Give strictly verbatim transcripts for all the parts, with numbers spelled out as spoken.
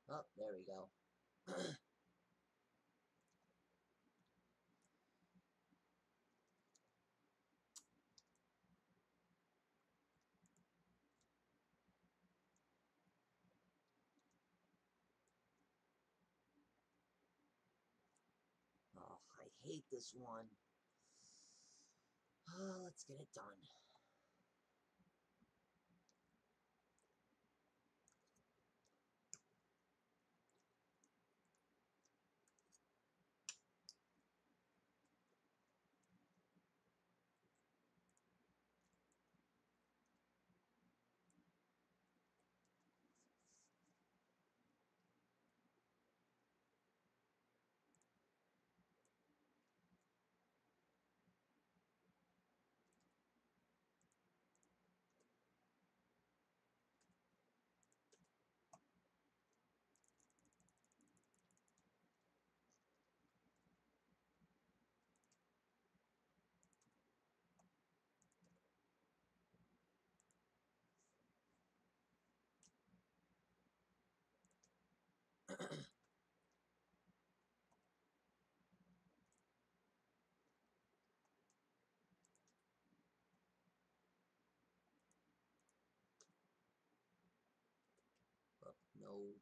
Oh, there we go. Oh, I hate this one. Oh, let's get it done. Oh, no.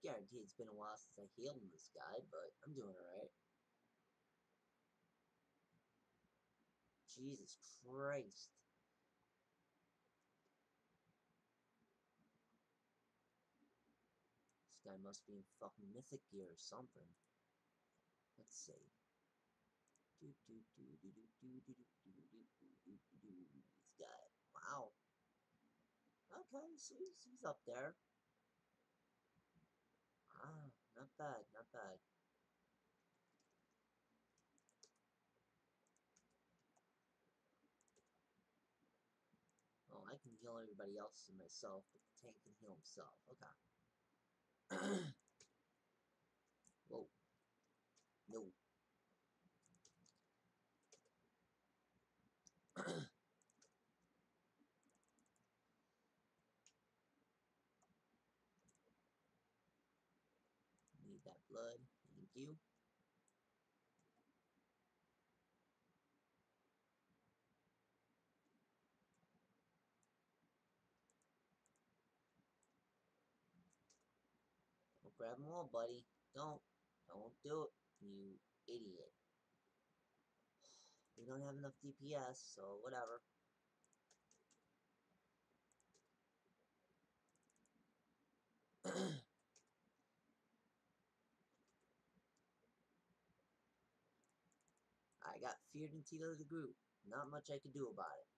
guarantee it's been a while since I healed this guy, but I'm doing alright. Jesus Christ. This guy must be in fucking mythic gear or something. Let's see. Do do do do do do do do do do do do. This guy. Wow. Okay, so he's, he's up there. Ah, not bad, not bad. Oh, I can heal everybody else and myself, but the tank can heal himself. Okay. Whoa. No. Need that blood. Thank you. Don't grab them all, buddy. Don't. Don't do it, you idiot. We don't have enough D P S, so whatever. I got feared into the group. Not much I could do about it.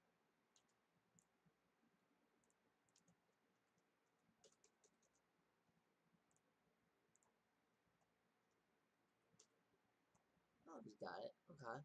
Oh, he's got it. Okay.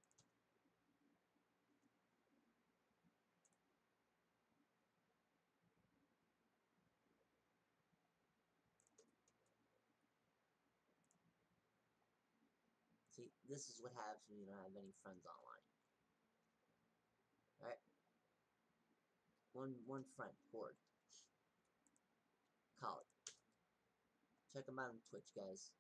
See, this is what happens when you don't have any friends online. Alright? One one friend, Horde. Call it. Check him out on Twitch, guys.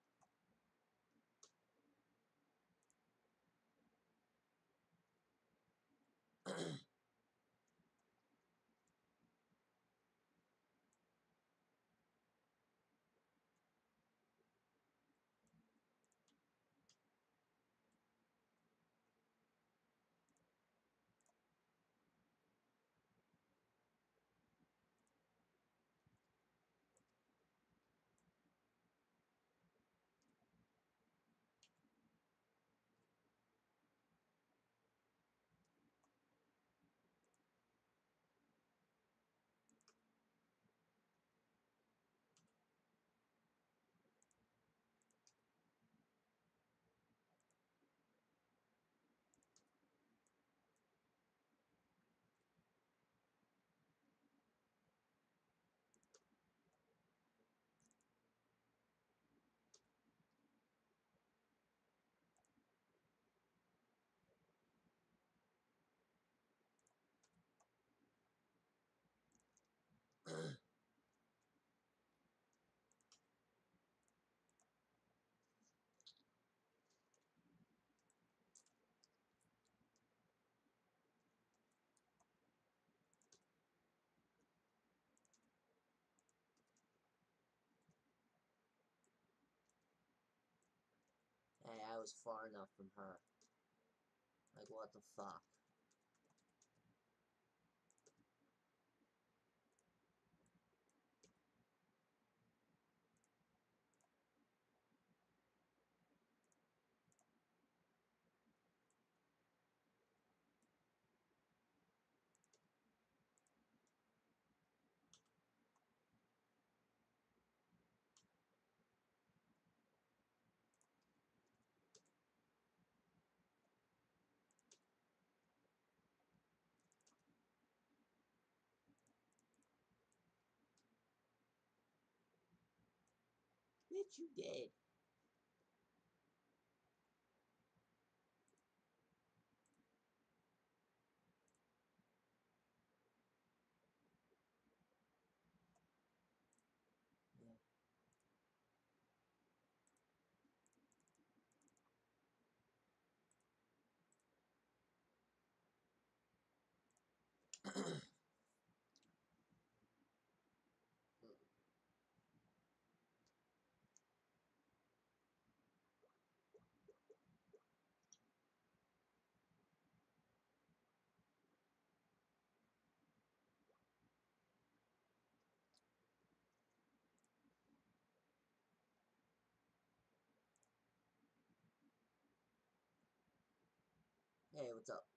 Hey, I was far enough from her. Like, what the fuck? Bitch, you dead. Hey, what's up?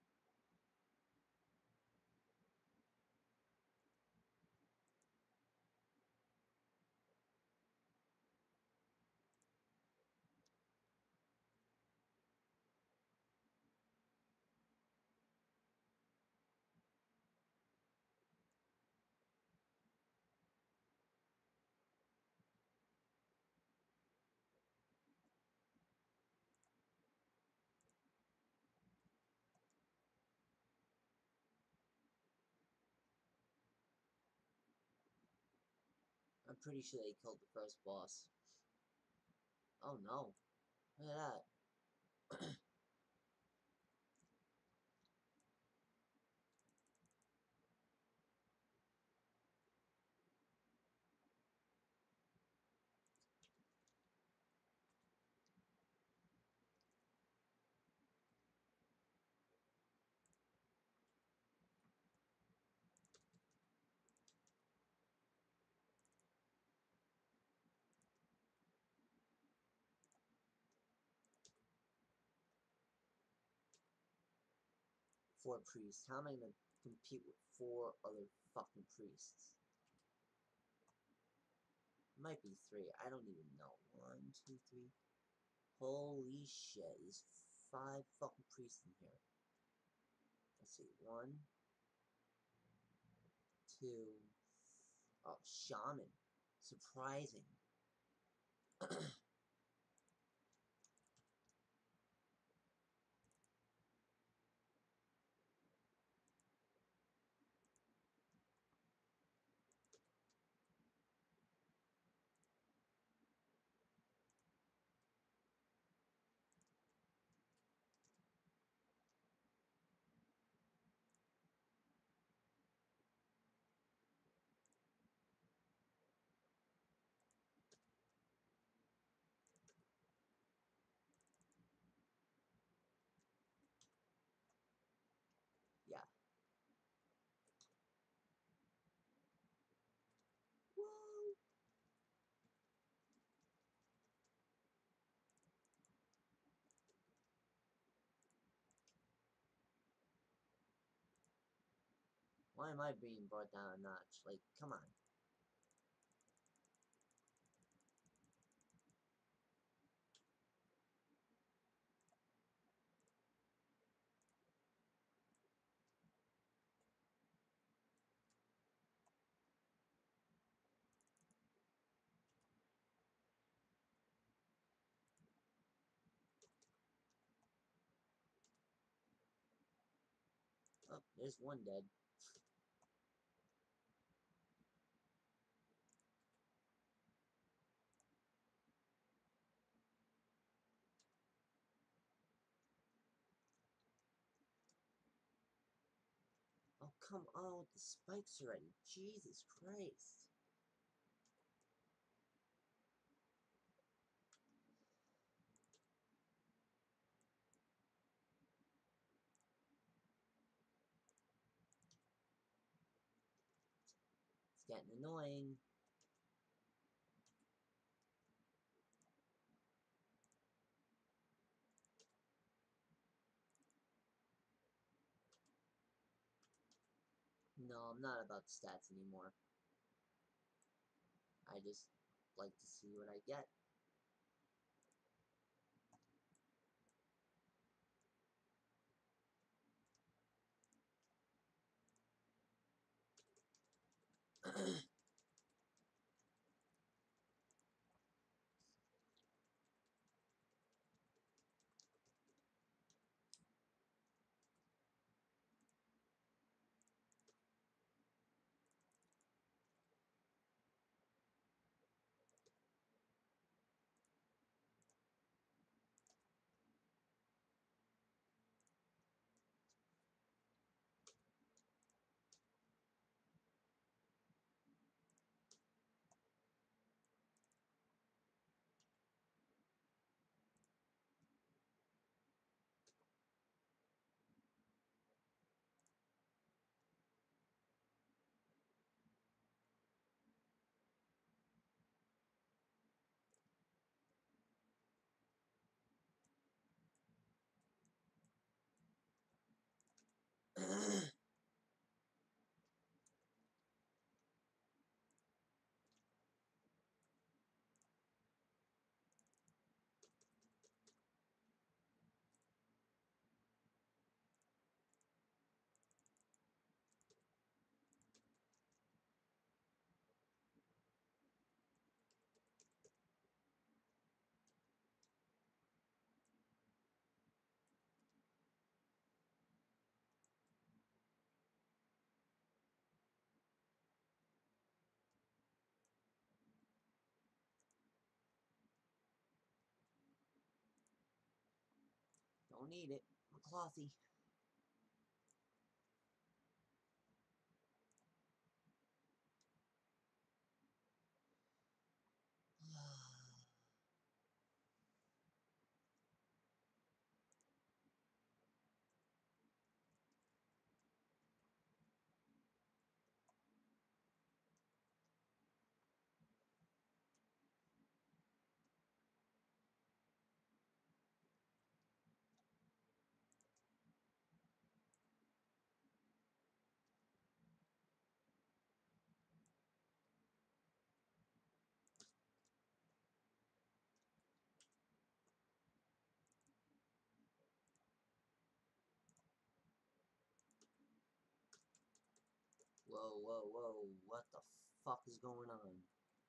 I'm pretty sure they killed the first boss. Oh no. Look at that. Four priests. How am I gonna compete with four other fucking priests? Might be three. I don't even know. One, two, three. Holy shit. There's five fucking priests in here. Let's see. One, two. Oh, shaman. Surprising. Yeah. Whoa. Why am I being brought down a notch? Like, come on. Oh, there's one dead. Oh, come on with the spikes already. Jesus Christ. It's getting annoying. No, I'm not about stats anymore. I just like to see what I get. Don't need it. I'm clothy. Whoa, whoa, whoa, what the fuck is going on?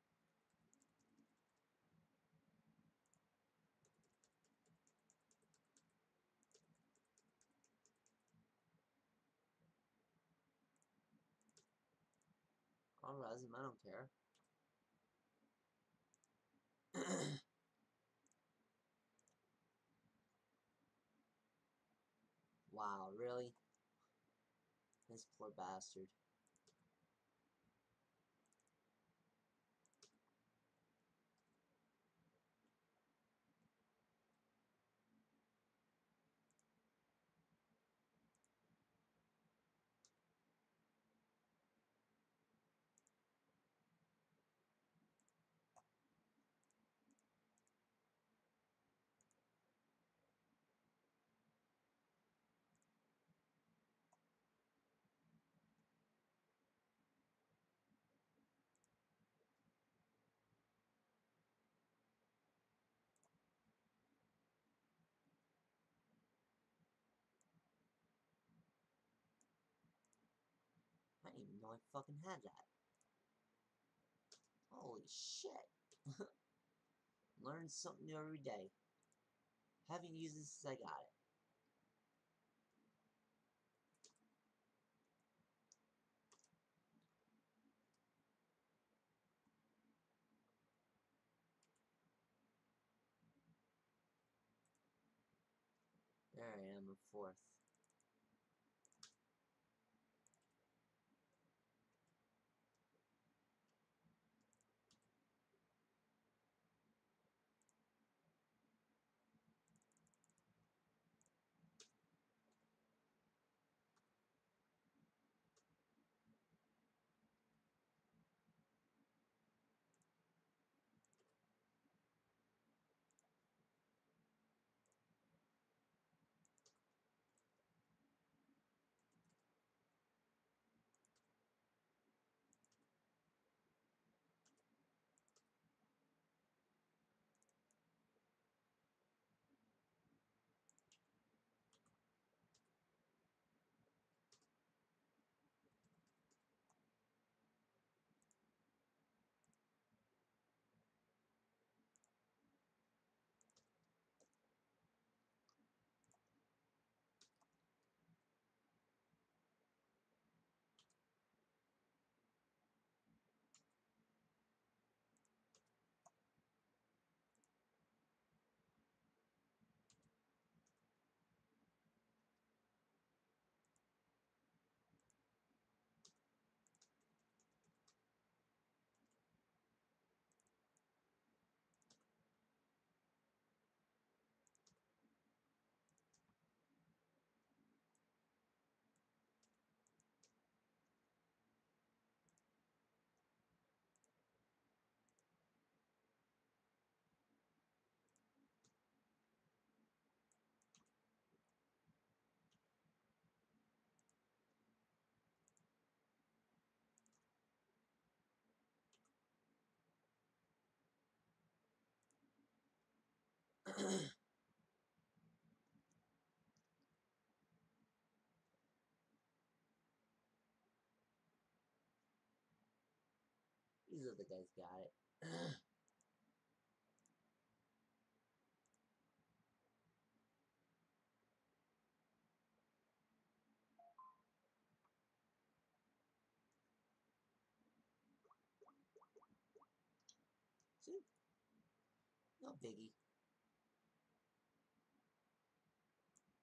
I'll res him, I don't care. Wow, really? This poor bastard. I didn't even know I fucking had that. Holy shit. Learn something new every day. Haven't used this since I got it. There I am, in fourth. These other guys got it. See? No biggie.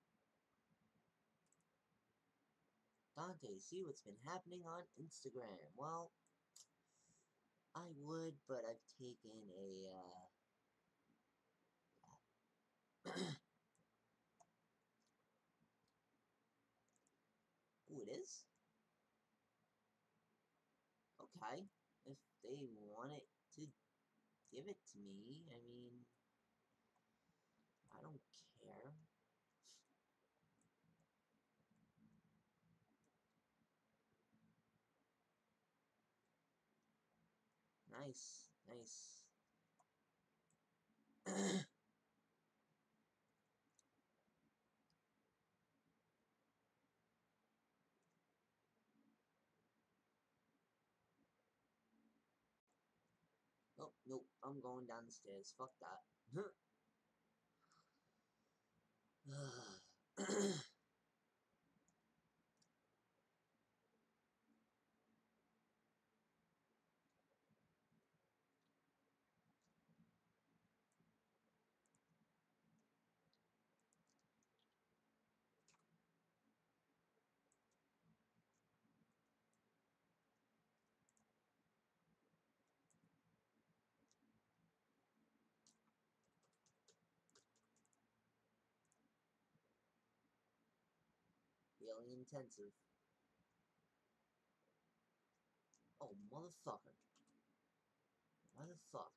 Okay, see what's been happening on Instagram. Well, I would, but I've taken a, uh... Ooh, it is? Okay. If they want it to give it to me, I mean... I don't care. Nice, nice. Oh, nope, I'm going down the stairs. Fuck that. Feeling intensive. Oh, motherfucker. Why the fuck?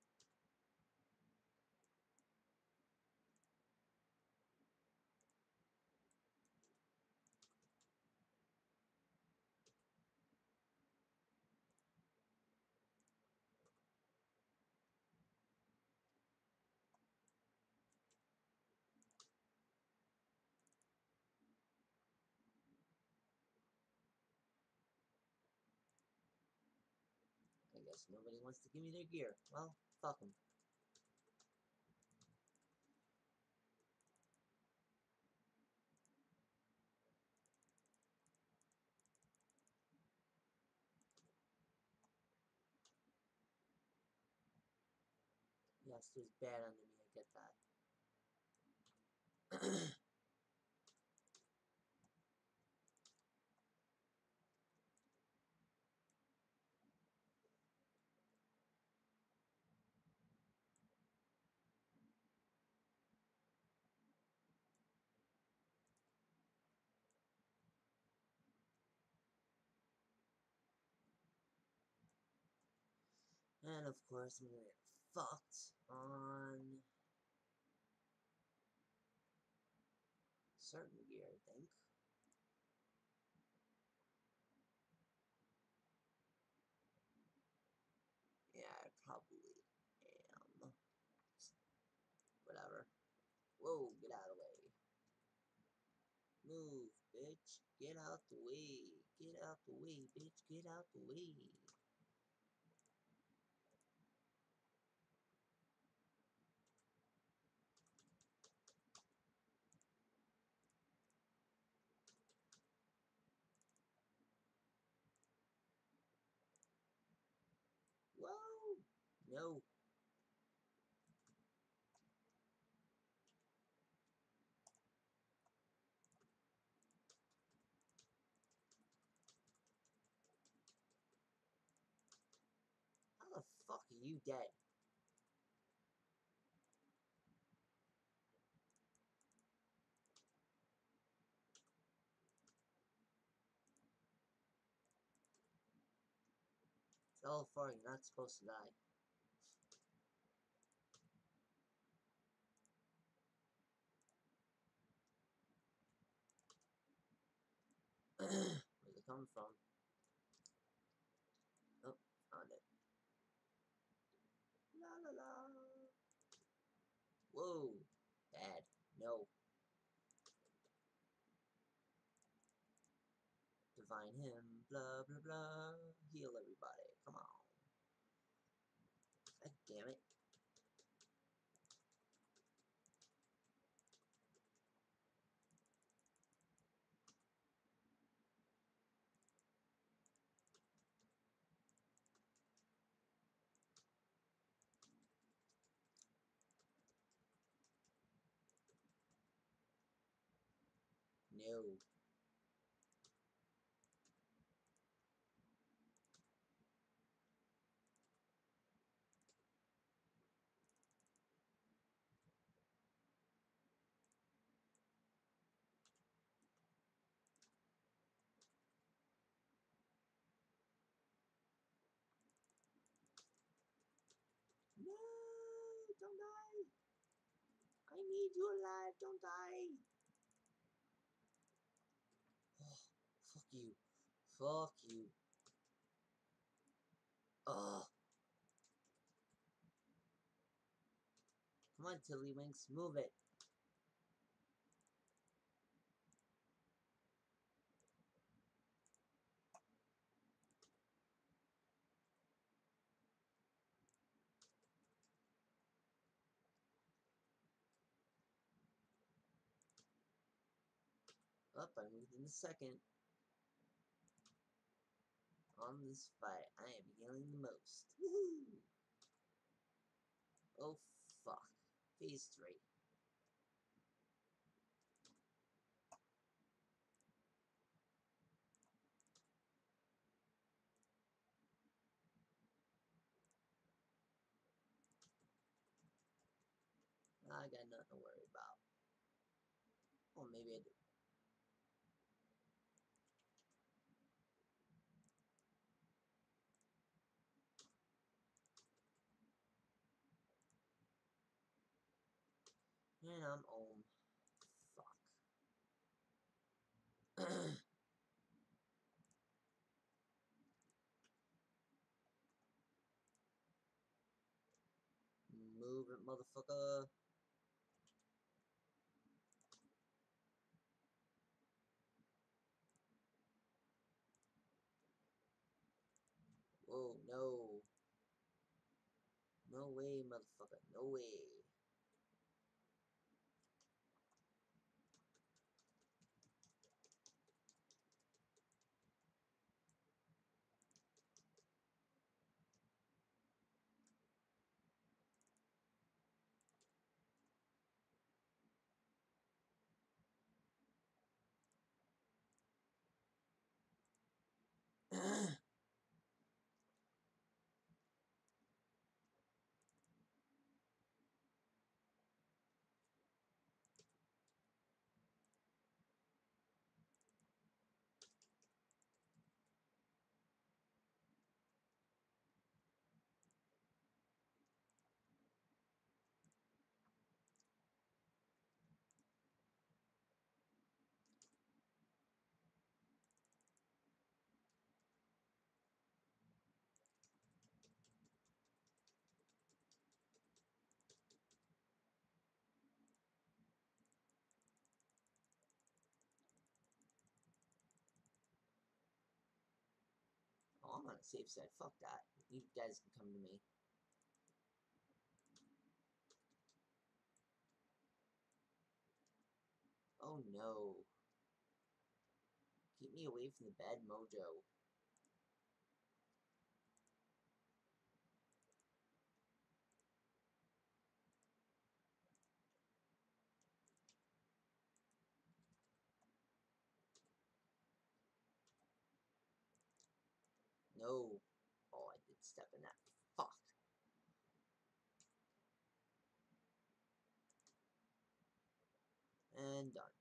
I guess nobody wants to give me their gear. Well, fuck them. Yes, there's bad under me, I get that. And of course, I'm gonna get fucked on certain gear, I think. Yeah, I probably am. Whatever. Whoa, get out of the way. Move, bitch. Get out the way. Get out the way, bitch. Get out the way. Whoa! No. How the fuck are you dead? It's L F R, you're not supposed to die. Where's it coming from? Oh, found it. La la la. Whoa. Bad. No. Divine him. Blah blah blah. Heal everybody. Come on. God damn it. No. Don't die! I need you alive! Don't die! Oh, fuck you. Fuck you. Ugh. Come on, Tiddlywinks, move it. Up, I'm within a second. On this fight, I am healing the most. Woohoo! Oh, fuck. Phase three. I got nothing to worry about. Or maybe I do. And I'm home. Fuck. Move it, motherfucker. Whoa, no. No way, motherfucker. No way. Oh, I'm on a safe side. Fuck that. You guys can come to me. Oh no. Keep me away from the bad mojo. No. Oh, I did step in that. Fuck. And done.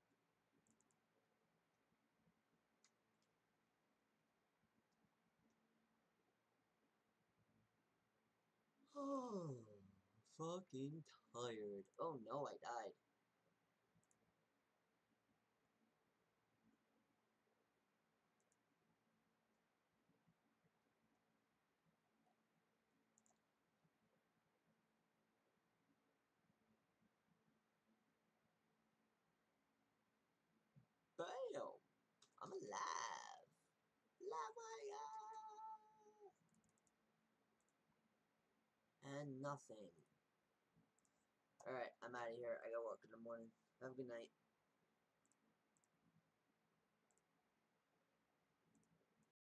Oh, fucking tired. Oh no, I died. Bam! I'm alive. Lava! And nothing. Alright, I'm out of here. I gotta work in the morning. Have a good night.